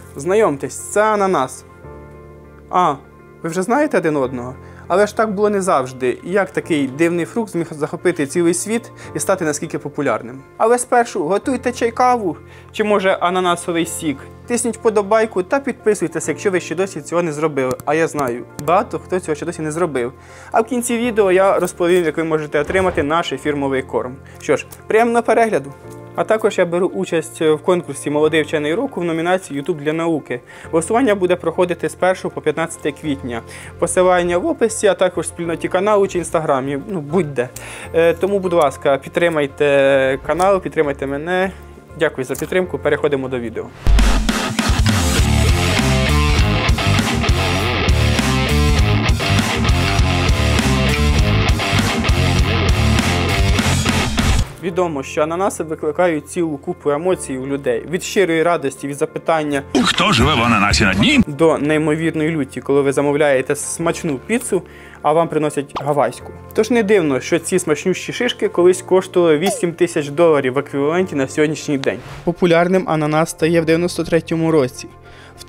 Знайомтесь, це ананас. А, ви вже знаєте один одного? Але ж так було не завжди. І як такий дивний фрукт зміг захопити цілий світ і стати наскільки популярним? Але спершу готуйте чай-каву, чи може ананасовий сік. Тисніть вподобайку та підписуйтесь, якщо ви ще досі цього не зробили. А я знаю, багато хто цього ще досі не зробив. А в кінці відео я розповім, як ви можете отримати наш фірмовий корм. Що ж, приємного перегляду! А також я беру участь в конкурсі «Молодий вчений року» в номінації «YouTube для науки». Голосування буде проходити з 1 по 15 квітня. Посилання в описі, а також в спільноті каналу чи інстаграмі, будь-де. Тому, будь ласка, підтримайте канал, підтримайте мене. Дякую за підтримку, переходимо до відео. Відомо, що ананаси викликають цілу купу емоцій у людей. Від щирої радості, від запитання «Хто живе в ананасі на дні?» до неймовірної люті, коли ви замовляєте смачну піцу, а вам приносять гавайську. Тож не дивно, що ці смачнющі шишки колись коштували $8000 в еквіваленті на сьогоднішній день. Популярним ананас стає в 93-му році. В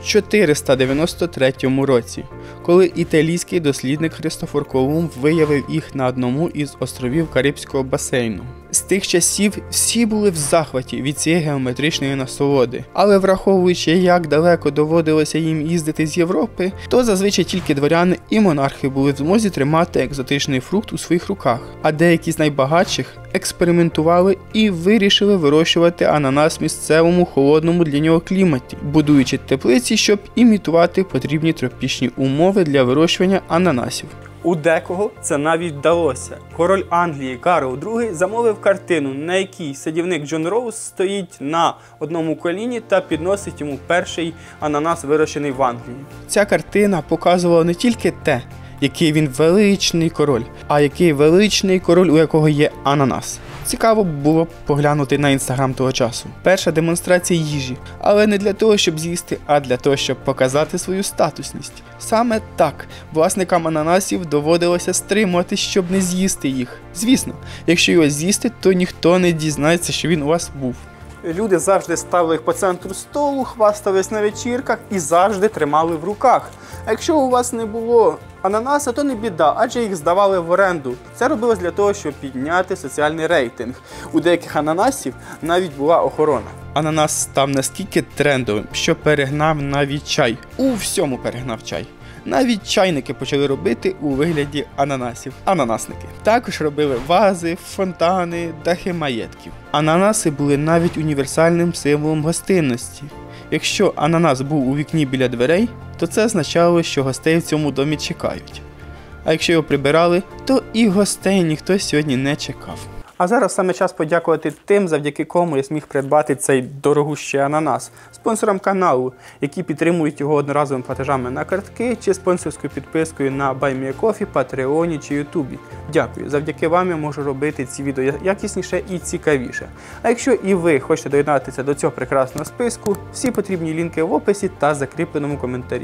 1493 році, коли італійський дослідник Христофор Колумб виявив їх на одному із островів Карибського басейну. З тих часів всі були в захваті від цієї геометричної насолоди. Але враховуючи, як далеко доводилося їм їздити з Європи, то зазвичай тільки дворяни і монархи були в змозі тримати екзотичний фрукт у своїх руках. А деякі з найбагатших експериментували і вирішили вирощувати ананас в місцевому холодному для нього кліматі, будуючи теплиці, щоб імітувати потрібні тропічні умови для вирощування ананасів. У декого це навіть вдалося. Король Англії Карл II замовив картину, на якій садівник Джон Роуз стоїть на одному коліні та підносить йому перший ананас, вирощений в Англії. Ця картина показувала не тільки те, який він величний король, а який величний король, у якого є ананас. Цікаво було поглянути на інстаграм того часу. Перша демонстрація їжі, але не для того, щоб з'їсти, а для того, щоб показати свою статусність. Саме так власникам ананасів доводилося стримуватись, щоб не з'їсти їх. Звісно, якщо його з'їсти, то ніхто не дізнається, що він у вас був. Люди завжди ставили їх по центру столу, хвастались на вечірках і завжди тримали в руках. А якщо у вас не було ананаса, то не біда, адже їх здавали в оренду. Це робилось для того, щоб підняти соціальний рейтинг. У деяких ананасів навіть була охорона. Ананас став настільки трендовим, що перегнав навіть чай. У всьому перегнав чай. Навіть чайники почали робити у вигляді ананасів. Ананасники. Також робили вази, фонтани, дахи маєтків. Ананаси були навіть універсальним символом гостинності. Якщо ананас був у вікні біля дверей, то це означало, що гостей в цьому домі чекають. А якщо його прибирали, то і гостей ніхто сьогодні не чекав. А зараз саме час подякувати тим, завдяки кому я зміг придбати цей дорогущий ананас. Спонсорам каналу, які підтримують його одноразовими платежами на картки чи спонсорською підпискою на BuyMeACoffee, Патреоні чи Ютубі. Дякую. Завдяки вам я можу робити ці відео якісніше і цікавіше. А якщо і ви хочете доєднатися до цього прекрасного списку, всі потрібні лінки в описі та закріпленому коментарі.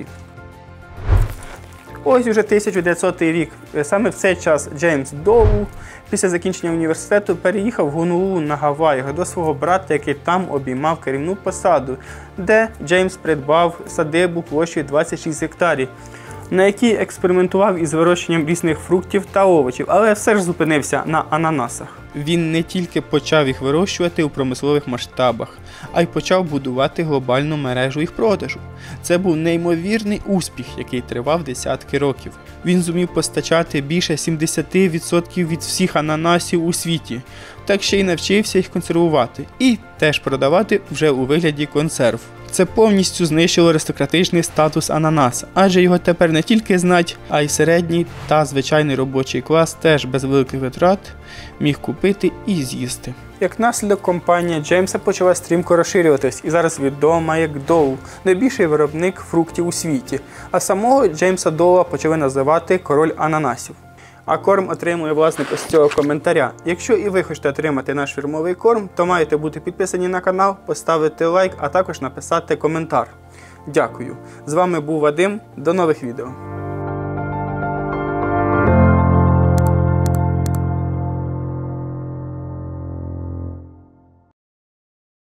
Ось уже 1900 рік. Саме в цей час Джеймс Доу після закінчення університету переїхав в Гонолулу на Гаваях до свого брата, який там обіймав керівну посаду, де Джеймс придбав садибу площею 26 гектарів, на якій експериментував із вирощенням різних фруктів та овочів, але все ж зупинився на ананасах. Він не тільки почав їх вирощувати у промислових масштабах, а й почав будувати глобальну мережу їх продажу. Це був неймовірний успіх, який тривав десятки років. Він зумів постачати більше 70% від всіх ананасів у світі, так ще й навчився їх консервувати і теж продавати вже у вигляді консерв. Це повністю знищило аристократичний статус ананаса, адже його тепер не тільки знать, а й середній та звичайний робочий клас теж без великих витрат міг купити і з'їсти. Як наслідок, компанія Джеймса почала стрімко розширюватись і зараз відома як Доу, найбільший виробник фруктів у світі, а самого Джеймса Доуа почали називати король ананасів. А корм отримує власник ось цього коментаря. Якщо і ви хочете отримати наш фірмовий корм, то маєте бути підписані на канал, поставити лайк, а також написати коментар. Дякую. З вами був Вадим. До нових відео.